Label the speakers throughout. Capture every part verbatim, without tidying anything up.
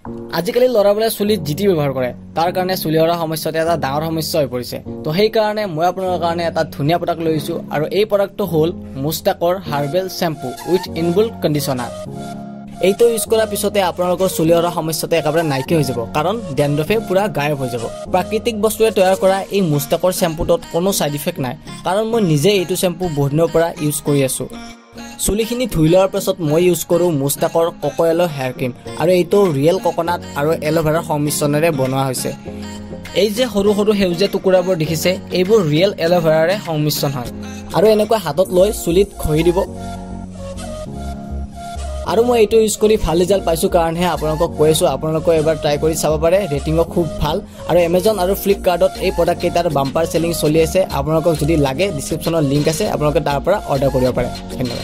Speaker 1: আজিকালি ল'ৰাবোৰে চুলিত জিটি ব্যৱহাৰ কৰে, তাৰ কাৰণে চুলি সৰা সমস্যাটো এটা ডাঙৰ সমস্যা হৈ পৰিছে। তো সেইকাৰণে মই আপোনাৰ কাৰণে এটা ধুনীয়া প্ৰডাক্ট লৈ আহিছোঁ, আৰু এই প্ৰডাক্টটো হ'ল মুস্তাকৰ herbal shampoo with inbuilt conditioner. এইটো ইউজ কৰাৰ পিছতে আপোনালোকৰ চুলি সৰা সমস্যাটো একেবাৰে নাইকিয়া হৈ যাব, কাৰণ ডেণ্ড্ৰফে পুৰা গায়ব হৈ যাব। প্ৰাকৃতিক বস্তুৰে তৈয়াৰ কৰা এই মুস্তাকৰ শ্বেম্পুটোত কোনো ছাইড ইফেক্ট নাই, কাৰণ মই নিজে এইটো শ্বেম্পু বহুত দিনৰ পৰা ইউজ কৰি আছোঁ। চুলিখিনি ধুই লোৱাৰ পাছত মই ইউজ কৰোঁ মুস্তাকৰ কক'য়েল হেয়াৰ ক্ৰীম, আৰু এইটো ৰিয়েল কক'নাট আৰু এল'ভেৰাৰ সংমিশ্ৰণেৰে বনোৱা হৈছে। এই যে সৰু সৰু সেউজীয়া টুকুৰাবোৰ দেখিছে, এইবোৰ ৰিয়েল এল'ভেৰাৰে সংমিশ্ৰণ হয়, আৰু এনেকৈ হাতত লৈ চুলিত ঘঁহি দিব। আৰু মই এইটো ইউজ কৰি ভাল ৰিজাল্ট পাইছোঁ কাৰণেহে আপোনালোকক কৈ আছোঁ, আপোনালোকে এবাৰ ট্ৰাই কৰি চাব পাৰে। ৰেটিঙো খুব ভাল, আৰু এমেজন আৰু ফ্লিপকাৰ্টত এই প্ৰডাক্ট কেইটাৰ বাম্পাৰ চেলিং চলি আছে। আপোনালোকক যদি লাগে ডিছক্ৰিপশ্যনত লিংক আছে, আপোনালোকে তাৰ পৰা অৰ্ডাৰ কৰিব পাৰে। ধন্যবাদ।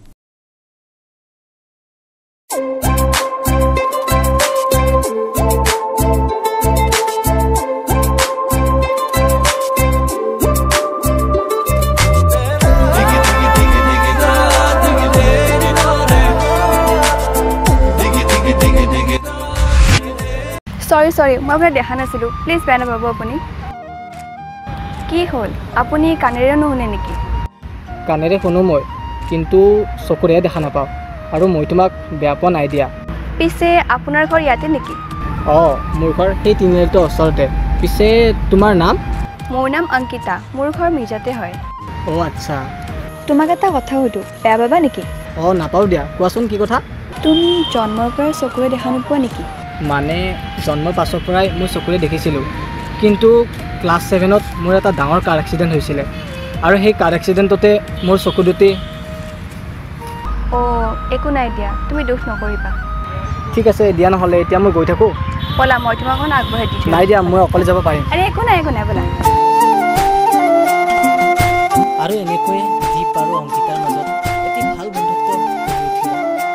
Speaker 2: সৰি সৰি মই আপোনাক দেখা নাছিলোঁ, প্লিজ বেয়া নাপাব আপুনি। কি হ'ল, আপুনি কাণেৰে নুশুনে নেকি?
Speaker 1: কাণেৰে শুনো মই, কিন্তু চকুৰেহে দেখা নাপাওঁ, আৰু মই তোমাক বেয়া পোৱা নাই দিয়া।
Speaker 2: পিছে আপোনাৰ ঘৰ ইয়াতে নেকি?
Speaker 1: অঁ, মোৰ ঘৰ সেই তিনিআলিটোৰ ওচৰতে। পিছে তোমাৰ নাম?
Speaker 2: মোৰ নাম অংকিতা, মোৰ ঘৰ মিৰ্জাতে হয়।
Speaker 1: অঁ আচ্ছা।
Speaker 2: তোমাক এটা কথা সুধোঁ, বেয়া পাবা নেকি?
Speaker 1: অঁ নাপাওঁ দিয়া, কোৱাচোন কি কথা?
Speaker 2: তুমি জন্মৰ পৰাই চকুৰে দেখা নোপোৱা নেকি?
Speaker 1: মানে জন্মৰ পাছৰ পৰাই মই চকুৰে দেখিছিলোঁ, কিন্তু ক্লাছ ছেভেনত মোৰ এটা ডাঙৰ কাৰ এক্সিডেণ্ট হৈছিলে, আৰু সেই কাৰ এক্সিডেণ্টতে মোৰ চকু দুটি।
Speaker 2: অঁ একো নাই দিয়া, তুমি দুখ নকৰিবা।
Speaker 1: ঠিক আছে দিয়া, নহ'লে এতিয়া মই গৈ থাকোঁ।
Speaker 2: ব'লা, মই তোমাক অকণ আগবঢ়াই দিছোঁ।
Speaker 1: নাই দিয়া, মই অকলে যাব পাৰিম।
Speaker 2: আৰে একো নাই একো নাই, ব'লা।
Speaker 1: আৰু এনেকৈ দীপ আৰু অংকিতাৰ মাজত এটি ভাল বন্ধুত্ব গঢ়ি উঠিল।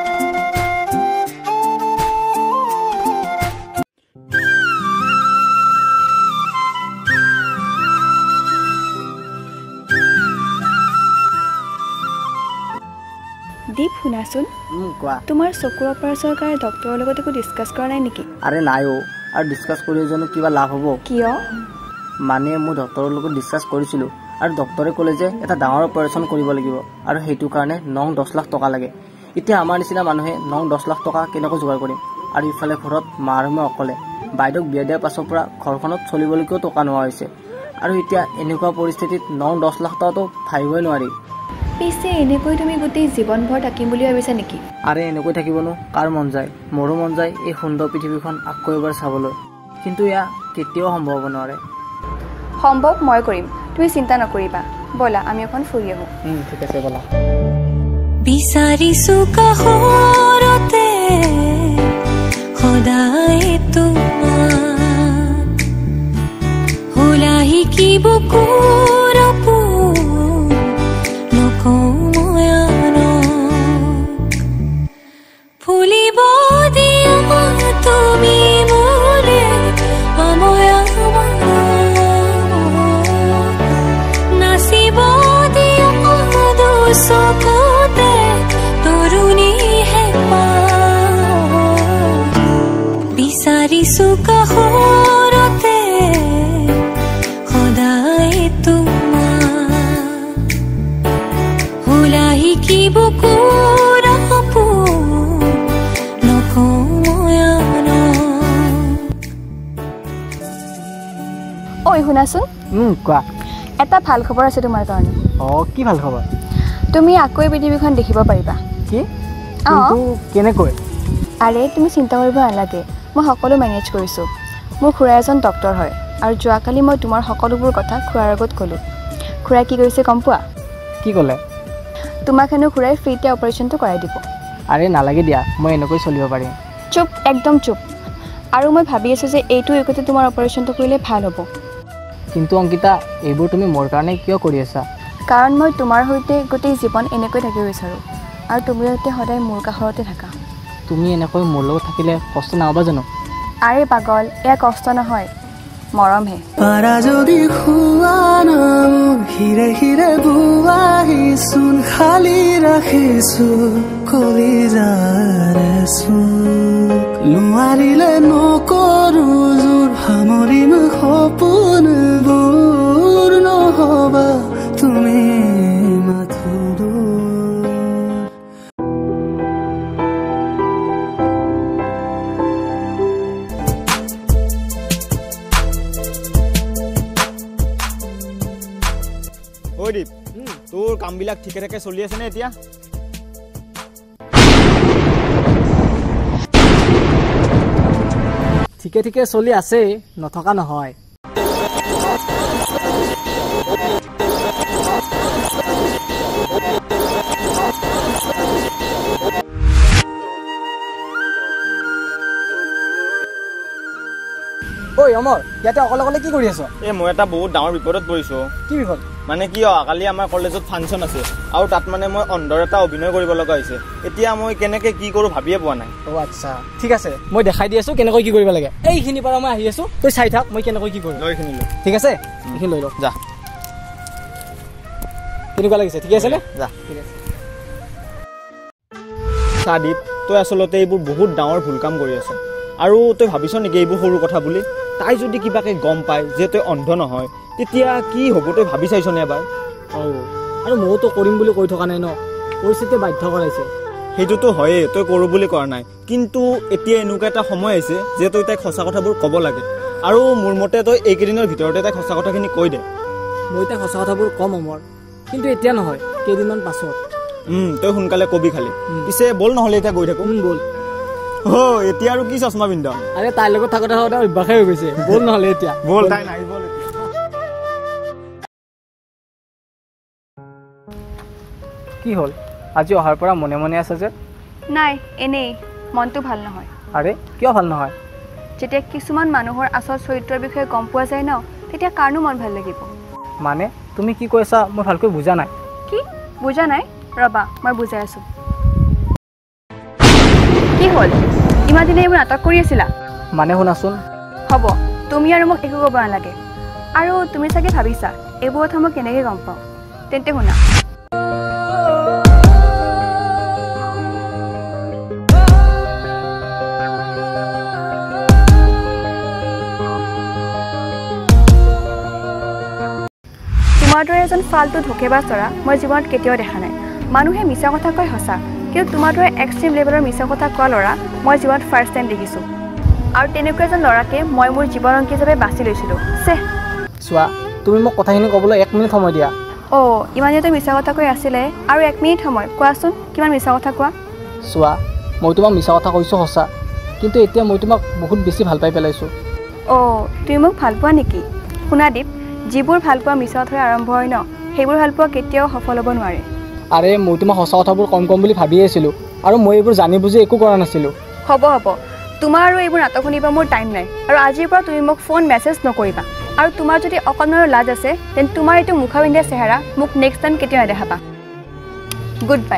Speaker 2: দীপ শুনাচোন,
Speaker 1: কোৱা।
Speaker 2: তোমাৰ চকুৰ অপাৰেশ্যনৰ কাৰণে ডক্টৰৰ লগত একো ডিছকাছ কৰা নাই নেকি?
Speaker 1: আৰে নাই অ', আৰু ডিছকাছ কৰি জানো কিবা লাভ হ'ব?
Speaker 2: কিয়?
Speaker 1: মানে মই ডক্টৰৰ লগত ডিছকাছ কৰিছিলোঁ, আৰু ডক্টৰে ক'লে যে এটা ডাঙৰ অপাৰেশ্যন কৰিব লাগিব, আৰু সেইটো কাৰণে নং দহ লাখ টকা লাগে। এতিয়া আমাৰ নিচিনা মানুহে নং দহ লাখ টকা কেনেকৈ যোগাৰ কৰিম? আৰু ইফালে ঘৰত মা আৰু মই অকলে। বাইদেউক বিয়া দিয়াৰ পাছৰ পৰা ঘৰখনত চলিবলৈকেও টকা নোহোৱা হৈছে, আৰু এতিয়া এনেকুৱা পৰিস্থিতিত নং দহ লাখ টকাটো ভাবিবই নোৱাৰি।
Speaker 2: পিছে এনেকৈ তুমি গোটেই জীৱনভৰ থাকিম বুলি ভাবিছা নেকি?
Speaker 1: আৰে এনেকৈ থাকিবনো কাৰ মন যায়? মোৰো মন যায় এই সুন্দৰ পৃথিৱীখন আকৌ এবাৰ চাবলৈ, কিন্তু এয়া কেতিয়াও সম্ভৱ হ'ব নোৱাৰে।
Speaker 2: সম্ভৱ মই কৰিম, তুমি চিন্তা নকৰিবা। ব'লা আমি এখন ফুৰি আহোঁ।
Speaker 1: ঠিক আছে ব'লা।
Speaker 3: বিচাৰিছো কাষৰতে সদায় তোমাক, হোলা শিকিব কুৰপু ফুলিব দিয়া তুমি মোৰে আময়া, নাচিব দিয়া দুচকুতে তৰুণী হেঁপা, বিচাৰিছো কাষৰতে সদায় তোমাক, হোলা শিকিব কুৰপু
Speaker 2: ঐ শুনাচোন,
Speaker 1: কোৱা।
Speaker 2: এটা ভাল খবৰ আছে তোমাৰ কাৰণে।
Speaker 1: অঁ কি ভাল খবৰ?
Speaker 2: তুমি আকৌ এই পৃথিৱীখন দেখিব পাৰিবা।
Speaker 1: কি? কিন্তু কেনেকৈ?
Speaker 2: আৰে তুমি চিন্তা কৰিব নালাগে, মই সকলো মেনেজ কৰিছোঁ। মোৰ খুৰা এজন ডক্টৰ হয়, আৰু যোৱাকালি মই তোমাৰ সকলোবোৰ কথা খুৰাৰ আগত ক'লোঁ। খুৰাই কি কৰিছে গম পোৱা?
Speaker 1: কি ক'লে?
Speaker 2: তোমাক হেনো খুৰাই ফ্ৰীতে অপাৰেশ্যনটো কৰাই দিব।
Speaker 1: আৰে নালাগে দিয়া, মই এনেকৈ চলিব পাৰিম।
Speaker 2: চুপ, একদম চুপ। আৰু মই ভাবি আছোঁ যে এইটো ৱিকতে তোমাৰ অপাৰেশ্যনটো কৰিলে ভাল হ'ব।
Speaker 1: কিন্তু অংকিতা, এইবোৰ তুমি মোৰ কাৰণে কিয় কৰি আছা?
Speaker 2: কাৰণ মই তোমাৰ সৈতে গোটেই জীৱন এনেকৈ থাকিব বিচাৰোঁ, আৰু তুমি যাতে সদায় মোৰ কাষৰতে থাকা।
Speaker 1: তুমি এনেকৈ মোৰ লগত থাকিলে কষ্ট নহ'ব জানো?
Speaker 2: আৰে পাগল, এয়া কষ্ট নহয়, মৰমহে।
Speaker 4: পাৰা যদি খুৱানা হিৰে হিৰে বুৱাহিচোন, খালি ৰাখিছোঁ কলিজাৰে চুক নোৱাৰিলে নকৰো জোৰ সামৰিম সপোনবোৰ নহবা তুমি মাথো
Speaker 5: ঐ দীপ তোৰ কামবিলাক ঠিকে থাকে চলি আছে নে এতিয়া
Speaker 1: ঠিকে ঠিকে চলি আছে নথকা নহয় ঐ অমৰ ইয়াতে অকলে অকলে কি কৰি আছ
Speaker 5: এই মই এটা বহুত ডাঙৰ বিপদত পৰিছো
Speaker 1: কি বিপদ
Speaker 5: মানে কি কালি আমাৰ কলেজত ফাংচন আছে আৰু তাত মানে মই অন্ধৰ এটা অভিনয় কৰিব লগা হৈছে এতিয়া মই কেনেকে কি কৰো ভাবিয়ে পোৱা নাই
Speaker 1: অ আচ্ছা ঠিক আছে মই দেখাই দি আছো কেনেকৈ কি কৰিব লাগে এইখিনি পৰা মই আহি আছো তই চাই থাক মই কেনেকৈ কি কৰিম
Speaker 5: লৈখিনি লৈ
Speaker 1: ঠিক আছে এইখিনি লৈ ল
Speaker 5: যা
Speaker 1: কেনেকুৱা লাগিছে ঠিক আছে নে
Speaker 5: যা
Speaker 1: ঠিক আছে
Speaker 5: সাদীপ তই আচলতে এইবোৰ বহুত ডাঙৰ ভুল কাম কৰি আছ আৰু তই ভাবিছ নেকি এইবোৰ সৰু কথা বুলি তাই যদি কিবাকে গম পায় যে তই অন্ধ নহয় তেতিয়া কি হ'ব তই ভাবি চাইছনে এবাৰ
Speaker 1: অ আৰু মইতো কৰিম বুলি কৈ থকা নাই ন পৰিস্থিতি বাধ্য কৰাইছে
Speaker 5: সেইটোতো হয়ে তই কৰো বুলি কৰা নাই কিন্তু এতিয়া এনেকুৱা এটা সময় আছে যে তই তাইক সঁচা কথাবোৰ ক'ব লাগে আৰু মোৰ মতে তই এইকেইদিনৰ ভিতৰতে তাইক সঁচা কথাখিনি কৈ দে
Speaker 1: মই তাইক সঁচা কথাবোৰ কম অমৰ কিন্তু এতিয়া নহয় কেইদিনমান পাছত
Speaker 5: উম তই সোনকালে কবি খালি পিছে বল নহ'লে এতিয়া গৈ থাকো
Speaker 1: বল
Speaker 5: অ এতিয়া আৰু কি চশমা পিন্ধ
Speaker 1: আৰে তাইৰ লগত থাকোতে থাকোতে অভ্যাসেই হৈ গৈছে বল নহ'লে এতিয়া
Speaker 5: বল তাই নাহিব
Speaker 1: কি হ'ল আজি অহাৰ পৰা মনে মনে আছে যে
Speaker 2: নাই এনেই মনটো ভাল নহয়
Speaker 1: আৰে কিয় ভাল নহয়
Speaker 2: যেতিয়া কিছুমান মানুহৰ আচল চৰিত্ৰৰ বিষয়ে গম পোৱা যায় ন তেতিয়া কাৰণো মন ভাল লাগিব
Speaker 1: মানে তুমি কি কৈছা মই ভালকৈ বুজা নাই
Speaker 2: কি বুজা নাই ৰবা মই বুজাই আছো কি হ'ল ইমান দিনে এইবোৰ নাটক কৰি আছিলা
Speaker 1: মানে শুনাচোন
Speaker 2: হ'ব তুমি আৰু মোক একো ক'ব নালাগে আৰু তুমি চাগে ভাবিছা এইবোৰ কথা মই কেনেকৈ গম পাওঁ তেন্তে শুনা তোমাৰ দৰে এজন ফাল্টু ধোকেবাজ ল'ৰা মই জীৱনত কেতিয়াও দেখা নাই মানুহে মিছা কথা কয় সঁচা কিন্তু তোমাৰ দৰে এক্সট্ৰিম লেভেলৰ মিছা কথা কোৱা ল'ৰা মই জীৱনত ফাৰ্ষ্ট টাইম দেখিছোঁ আৰু তেনেকুৱা এজন ল'ৰাকে মই মোৰ জীৱনসংগী হিচাপে বাছি লৈছিলোঁ চেহ
Speaker 1: চোৱা তুমি মোক কথাখিনি ক'বলৈ এক মিনিট সময় দিয়া
Speaker 2: অ' ইমান দিনতে মিছা কথা কৈ আছিলে আৰু এক মিনিট সময় কোৱাচোন কিমান মিছা কথা কোৱা
Speaker 1: চোৱা মই তোমাক মিছা কথা কৈছোঁ সঁচা কিন্তু এতিয়া মই তোমাক বহুত বেছি ভাল পাই পেলাইছোঁ
Speaker 2: অ' তুমি মোক ভাল পোৱা নেকি শুনা দীপ যিবোৰ ভাল পোৱা মিছা কথাৰে আৰম্ভ হয় ন সেইবোৰ ভাল পোৱা কেতিয়াও সফল হ'ব নোৱাৰে
Speaker 1: আৰে মই তোমাক সঁচা কথাবোৰ কম কম বুলি ভাবিয়ে আছিলোঁ আৰু মই এইবোৰ জানি বুজি একো কৰা নাছিলোঁ
Speaker 2: হ'ব হ'ব তোমাৰ আৰু এইবোৰ নাটক শুনিব মোৰ টাইম নাই আৰু আজিৰ পৰা তুমি মোক ফোন মেছেজ নকৰিবা আৰু তোমাৰ যদি অকণমানো লাজ আছে তেন্তে তোমাৰ এইটো মুখাবিন্দা চেহেৰা মোক নেক্সট টাইম কেতিয়াও নেদেখাবা গুড বাই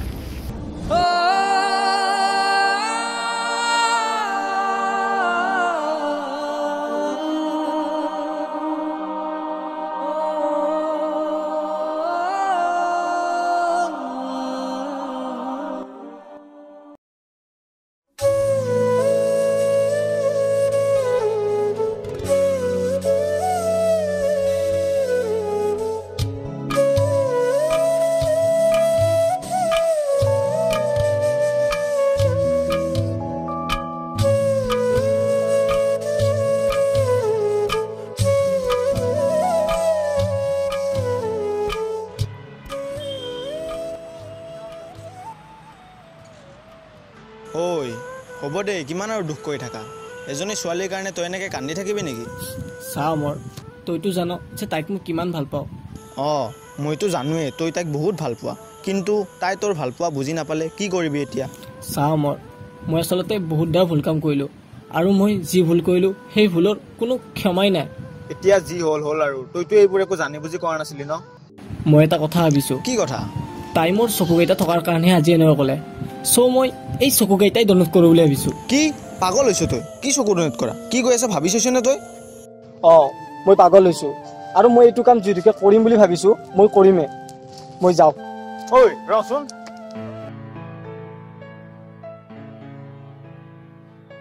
Speaker 5: ঐ হ'ব দে কিমান আৰু দুখ কৰি থাকা এজনী ছোৱালীৰ কাৰণে তই এনেকৈ কান্দি থাকিবি নেকি
Speaker 1: চা অমৰ তইতো জান যে তাইক মোক কিমান ভাল পাওঁ
Speaker 5: অঁ মইতো জানোৱেই তই তাইক বহুত ভাল পোৱা কিন্তু তাই তোৰ ভাল পোৱা বুজি নাপালে কি কৰিবি এতিয়া
Speaker 1: চা অমৰ মই আচলতে বহুত ডাঙৰ ভুল কাম কৰিলোঁ আৰু মই যি ভুল কৰিলোঁ সেই ভুলৰ কোনো ক্ষমাই নাই
Speaker 5: এতিয়া যি হ'ল হ'ল আৰু তইতো এইবোৰ একো জানি বুজি কৰা নাছিলি ন
Speaker 1: মই এটা কথা ভাবিছোঁ
Speaker 5: কি কথা
Speaker 1: তাই মোৰ চকুকেইটা থকাৰ কাৰণেহে আজি এনেকৈ ক'লে চ' মই এই চকুকেইটাই ডনেট কৰোঁ বুলি ভাবিছোঁ
Speaker 5: কি পাগল হৈছ তই কি চকু ডনেট কৰা কি কৈ আছ ভাবি চাইছনে তই
Speaker 1: অঁ মই পাগল হৈছোঁ আৰু মই এইটো কাম যিটোকে কৰিম বুলি ভাবিছোঁ মই কৰিমেই মই যাওঁ
Speaker 5: ঐ ৰচোন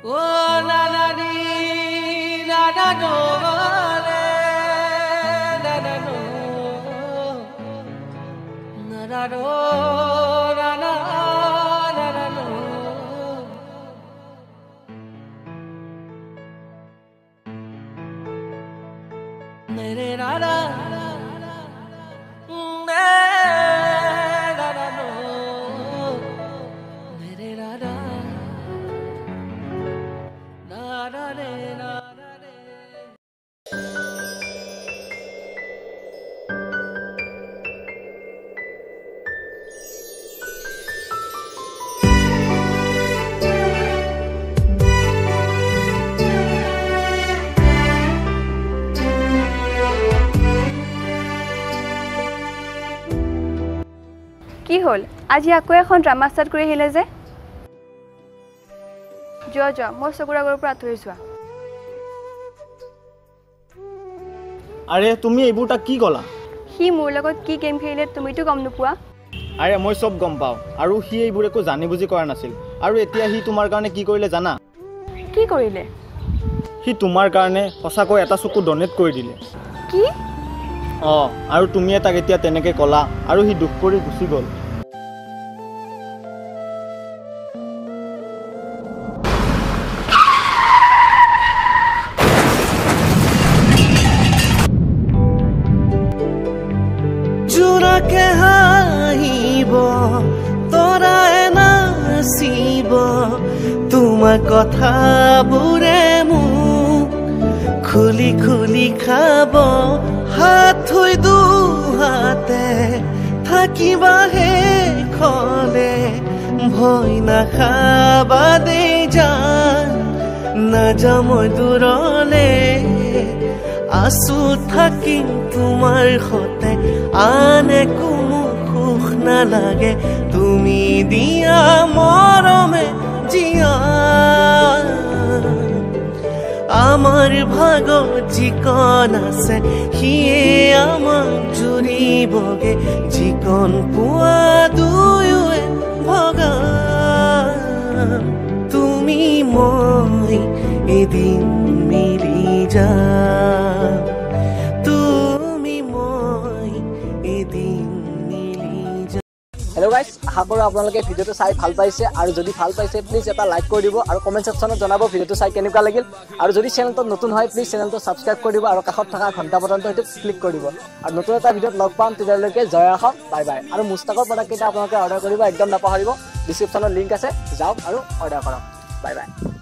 Speaker 2: কি হল আজি আকৌ এখন ড্ৰামা ষ্টাৰ্ট কৰি আহিলে যে যোৱা যোৱা মোৰ চকুৰ আগৰ পৰা আঁতৰি যোৱা
Speaker 5: আৰে তুমি এইবোৰ তাক কি ক'লা
Speaker 2: সি মোৰ লগত কি গেম খেলিলে তুমিতো গম নোপোৱা
Speaker 5: আৰে মই সব গম পাওঁ আৰু সি এইবোৰ একো জানি বুজি কৰা নাছিল আৰু এতিয়া সি তোমাৰ কাৰণে কি কৰিলে জানা
Speaker 2: কি কৰিলে
Speaker 5: সি তোমাৰ কাৰণে সঁচাকৈ এটা চকু ডনেট কৰি দিলে
Speaker 2: কি
Speaker 5: অ আৰু তুমি তাক এতিয়া তেনেকৈ ক'লা আৰু সি দুখ কৰি গুচি গ'ল
Speaker 4: জোৰাকে হাঁহিব তৰাই নাচিব তোমাৰ কথাবোৰে মোক খুলি খুলি খাব হাত থৈ দুহাতে থাকিবা সেইখনে ভয় নাখাবা দেই জান নাযাওঁ মই দূৰলে আছো থাকিম তোমাৰ সতে আন একো সুখ নালাগে তুমি দিয়া মৰমে জিয়া আমাৰ ভাগত যিকণ আছে সিয়ে আমাক জুৰিবগে যিকণ পোৱা দুয়োৱে ভগা তুমি মই এদিন মিলি যাম তুমি মই এদিন মিলি যাম
Speaker 1: হেল্ল' গাইজ আশা কৰোঁ আপোনালোকে ভিডিঅ'টো চাই ভাল পাইছে আৰু যদি ভাল পাইছে প্লিজ এটা লাইক কৰি দিব আৰু কমেণ্ট ছেকশ্যনত জনাব ভিডিঅ'টো চাই কেনেকুৱা লাগিল আৰু যদি চেনেলটো নতুন হয় প্লিজ চেনেলটো ছাবস্ক্ৰাইব কৰি দিব আৰু কাষত থকা ঘণ্টা বটনটো সেইটো ক্লিক কৰি দিব আৰু নতুন এটা ভিডিঅ'ত লগ পাম তেতিয়ালৈকে জয় আহক বাই বাই আৰু মুস্তাকৰ প্ৰডাক্টকেইটা আপোনালোকে অৰ্ডাৰ কৰিব একদম নাপাহৰিব ডিছক্ৰিপশ্যনত লিংক আছে যাওক আৰু অৰ্ডাৰ কৰক বাই বাই